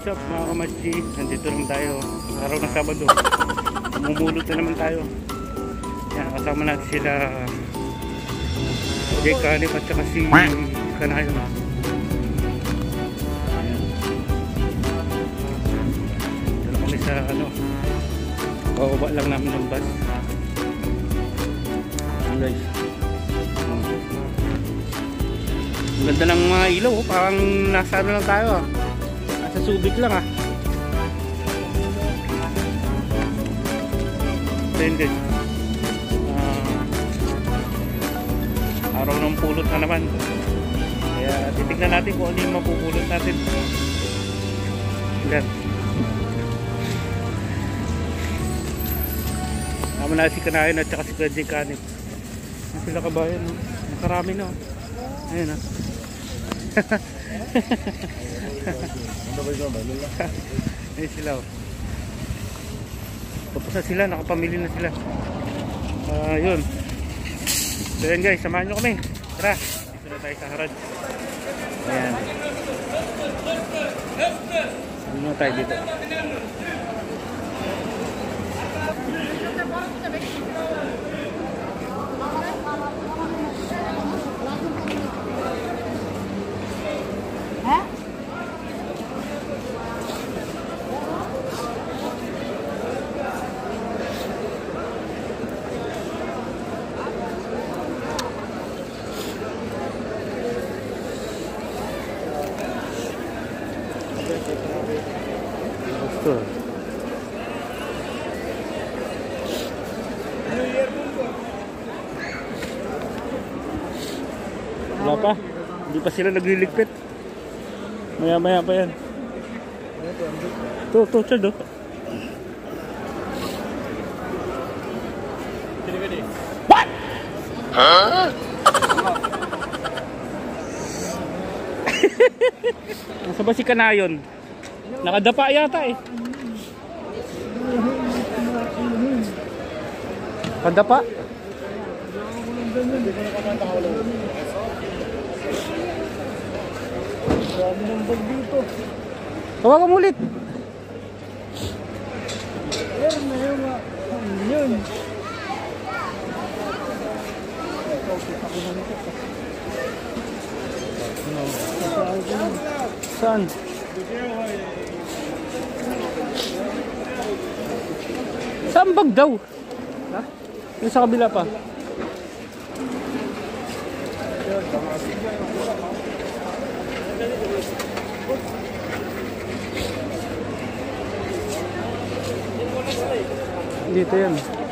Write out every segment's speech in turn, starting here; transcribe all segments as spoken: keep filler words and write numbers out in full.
what's up mga kamasji? Nandito lang tayo. Araw ng Sabado. Mumulot na naman tayo. Yan, kasama natin sila Jay Kanip at saka si Kanayon. Dito kami sa ano, bababa lang namin ng bus. Yan guys. Ang ganda ng mga ilaw, oh. Parang nasa ano lang tayo ah. Nasa Subic lang ah. Blended. Uh, araw ng pulot na naman. Kaya titignan natin kung ano yung mapupulot natin. Yan. Tama na si Kanayon at saka si Jay Kanip. Ang sila kabayan, no? Nakarami na. Ayun ah. Ayun sila oh. Tapos na sila, nakapamili na sila. Uh, yun. So yun guys, samahan nyo kami. Tara, dito na tayo sa harad. Ayan. Dito na tayo dito. Wala pa, hindi pa sila nagliligpit. Maya maya pa yan. Ito, ito, Chad oh. What? Huh? Nasa ba si Kanayon? Nakadapa yata eh. Kadapa? Tawagan mo ulit. Saan? Saan bag daw? Ha? Yung sa kabila pa. Dito yan.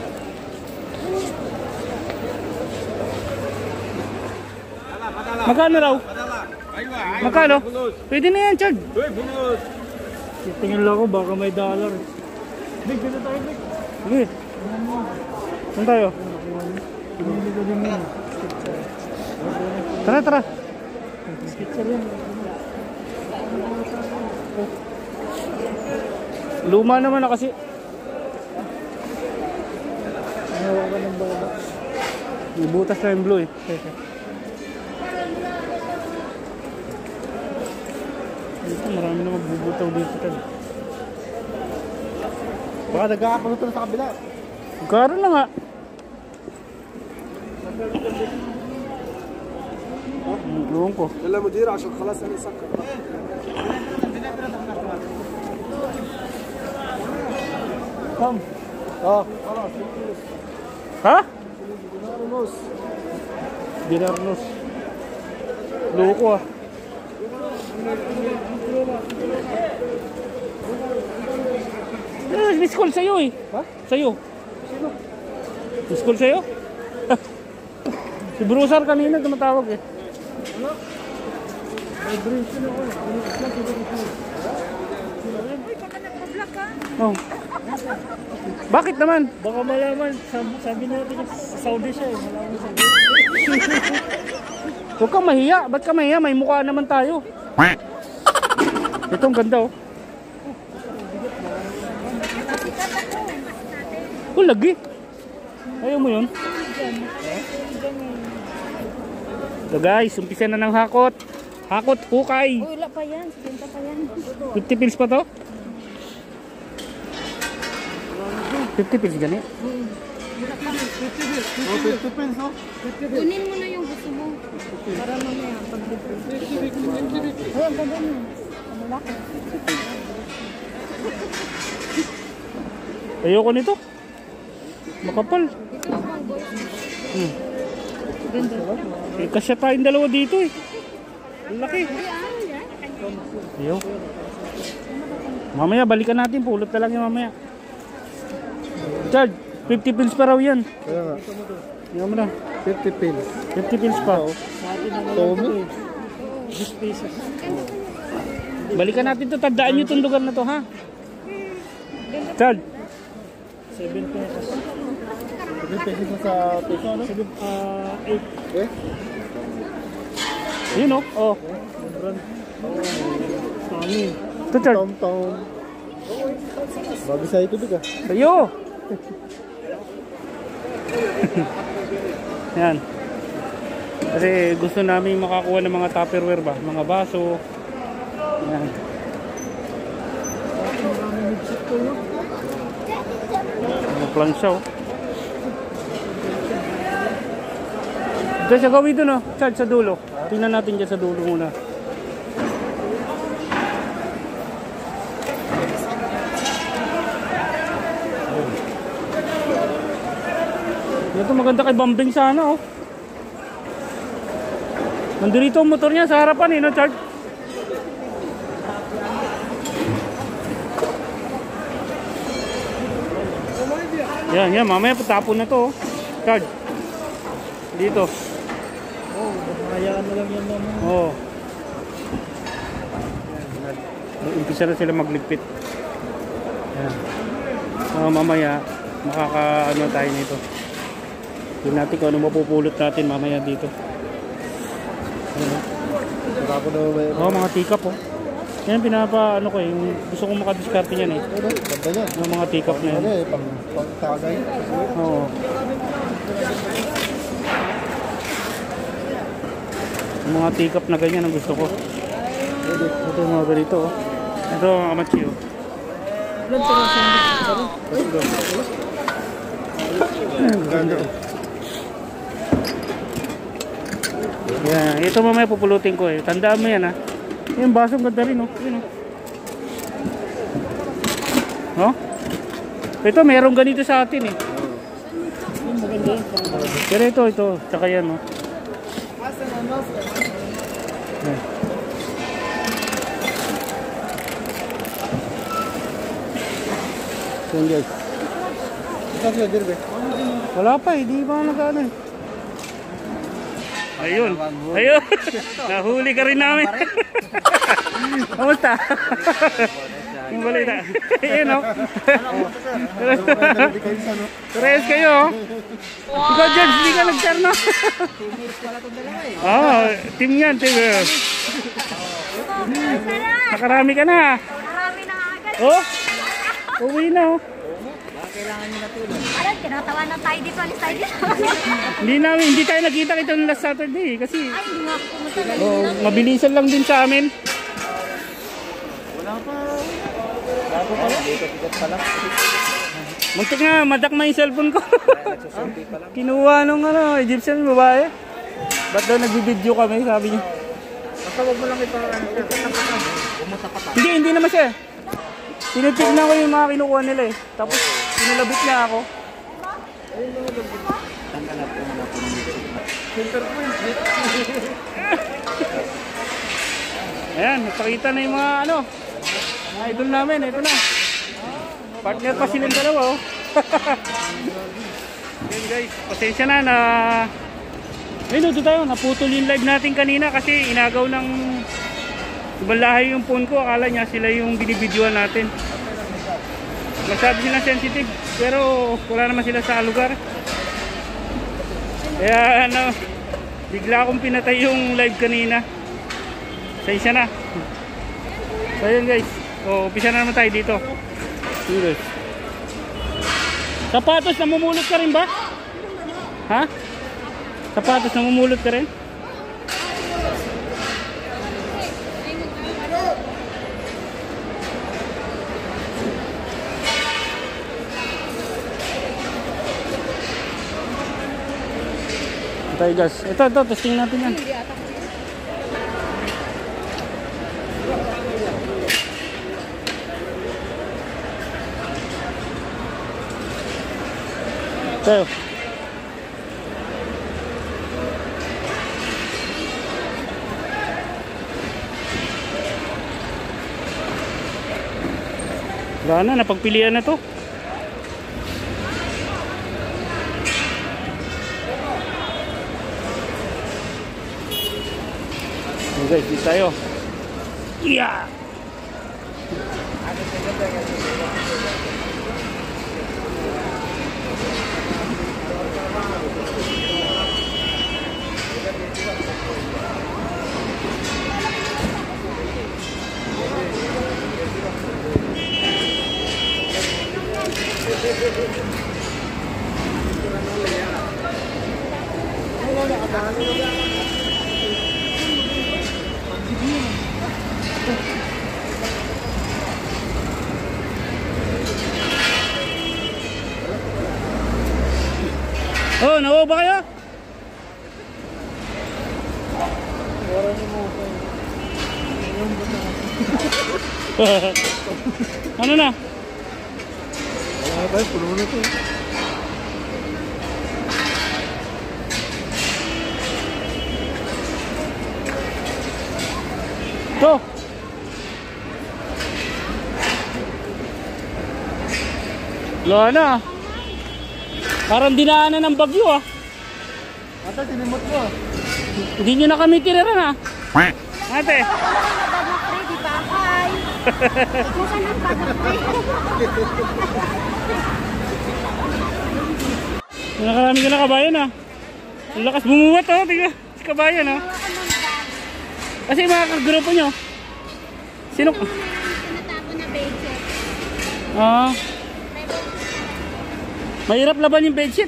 Magkano raw? Magkano? Pwede na yan, Chad. Tingin lang ako, baka may dollar. Big, dito tayo, Big. Sige. Saan tayo? Tara, tara. Luma naman na kasi. Nawakan ng baba. Ibutas na yung blue eh. Dito, marami na magbubutaw dito. Baka nagkakapaluto na sa kabila. Garo na nga. Luong ko. يلا مدير عشان خلاص انا سكر. كم؟ اه خلاص. ها؟ دينار ونص. Dinar nus. Loko ah. Eh, miss call sa'yo eh. Ha? Sa'yo. Sino? Miss call sa'yo? Si Brusar kanina tumatawag eh. Ano? Vibration ako eh. Uy, baka nag-vlog ka? Oh. Bakit naman? Baka malaman, sabi, sabi natin sa Saudi siya eh. Malaman sa Saudi. Huwag kang mahiya. Ba't ka mahiya? May mukha naman tayo. Ito ang ganda oh. Oh, lagi. Ayaw mo yun? So guys, umpisa na ng hakot. Hakot, hukay. Uy, wala pa yan. Benta pa yan. fifty pills pa to? fifty pills gani? Hmm. Wala pa. Oh, fifty pins, oh. Kunin mo na yung gusto mo. Para mamaya pag-depend. Oh, ang ganda mo. Ano laki? Ayoko nito. Makapal. Ito na pang boys. Hmm. Ganda. Eh, kasya tayong dalawa dito eh. Ang laki. Ayaw. Mamaya balikan natin. Pulot na lang yung mamaya. Charge. fifty pills pa raw yan. Kaya nga. Yan mo na. fifty pins. fifty pills pa. Tommy? Balikan natin to. Tandaan nyo itong lugar na to, ha? Charge. seven pesos. seven pesos na sa peso, ano? Ah, eight. Eh? Yun o. Oh. Sami. Ito, Charge. Tom-tom. Bago sa ito, ka. Tayo. Yan. Kasi gusto namin makakuha ng mga tupperware ba? Mga baso. Yan. Mga plansya oh. Ito siya gawin doon oh. Charge sa dulo. Tingnan natin dyan sa dulo muna. Ito maganda kay Bambing sana oh. Nandito ang motor niya sa harapan eh, no, Charge? Yan, yan, mamaya patapon na to oh. Charge. Dito. Oh, hayaan mo lang yan naman. Oo. Oh. Umpisa na sila magligpit. Yan. Uh, mamaya makaka-ano tayo nito. Hindi natin kung ano mapupulot natin mamaya dito. Saka ko na may... Oo, oh, mga teacup oh. Yan pinapa ano ko eh, yung gusto kong makadiskarte niyan eh. Ano? Ganda yan. Yung mga teacup na yan. Ano eh, pang, pang tagay. Oo. Yung mga teacup na ganyan ang gusto ko. Ito yung mga ganito oh. Ito ang amachi oh. Wow! Ganda oh. Yan, ito mamaya pupulutin ko eh. Tandaan mo yan ha. Yung basong ganda rin oh. Yun oh. No? Ito merong ganito sa atin eh. Pero ito, ito. Tsaka yan oh. Yan. Yan guys. Saan sila, Dirbe? Wala pa eh. Di ba nag-ano eh. Ayun. Ayun. Nahuli ka rin namin. Kamusta? Yung balita. Ayun o. Tres kayo. Ikaw George, hindi ka nag-terno. Oo, team yan. Team. Nakarami ka na. Marami na agad. Oh, uwi na oh. Kailangan nyo na tulong. Alam, tinatawa na tayo dito. Alis tayo dito. Hindi namin, hindi tayo nakita kita ng last Saturday kasi Ay, hindi nga ako pumunta na oh, mabilisan lang din sa amin. Wala pa. Wala pa pala. Dito-dito pala. Muntik nga, madakma yung cellphone ko. Kinuha nung ano, Egyptian babae. Ba't daw nagbibideo kami, sabi niya. Basta wag mo lang ito. Pumunta pa tayo. Hindi, hindi naman siya. Tinitignan ko yung mga kinukuha nila eh. Tapos, pinalabit niya ako. Ayan, napakita na yung mga ano. Mga idol namin, ito na. Partner pa silang dalawa oh. Ayan guys, pasensya na na ayun, ito tayo, naputol yung live natin kanina kasi inagaw ng ibang lahi yung phone ko. Akala niya sila yung binibidyoan natin. Masyado sila sensitive, pero wala naman sila sa lugar. Kaya ano, bigla akong pinatay yung live kanina. Pasensya na. So ayun guys, o, umpisa na naman tayo dito. Serious. Sapatos, namumulot ka rin ba? Ha? Sapatos, namumulot ka rin? Tayo gas. Ito, ito, testing natin yan. Hindi ata. Tayo. Wala na, napagpilian na to. So guys, dito tayo. Yeah! Oh, nawa ba kayo? Ano na? Wala tayo, puno na to. To. Wala na. Parang dinaanan ng bagyo ah. Ate, tinimot ko ah. Hindi nyo na kami tiraran ah. Ate. Ready pa, hi. Bukan ang Nakarami ka na kabayan ah. Ang lakas bumuwat oh. Tingnan si kabayan ah. Kasi mga kagrupo nyo. Sino? Tinatapon na bedsheet. Ah. Mahirap laban yung bedsheet.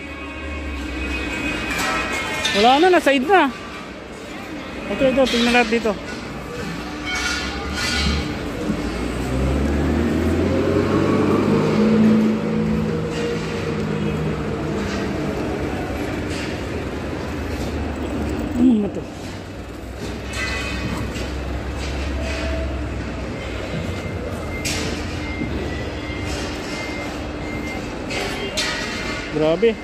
Wala na, na-side na. Ito, ito, tingnan natin dito. Hmm, ito. Grabe.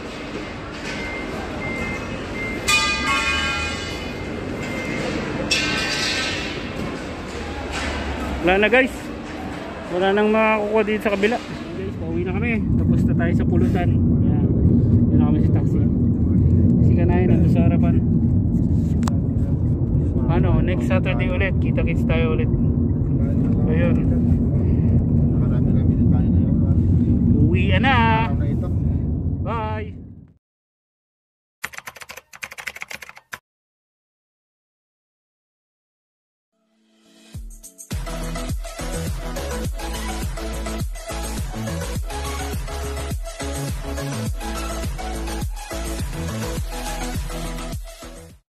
Wala na guys. Wala nang makakukuha dito sa kabila. Guys, pauwi na kami. Tapos na tayo sa pulutan. Yan. Yan na kami sa taxi. Kasi kanahin nandun sa harapan. Ano, next Saturday ulit. Kita-kits tayo ulit. Ayun. Nakarami-rami din tayo na yun. Uwi na. Na ito. Bye.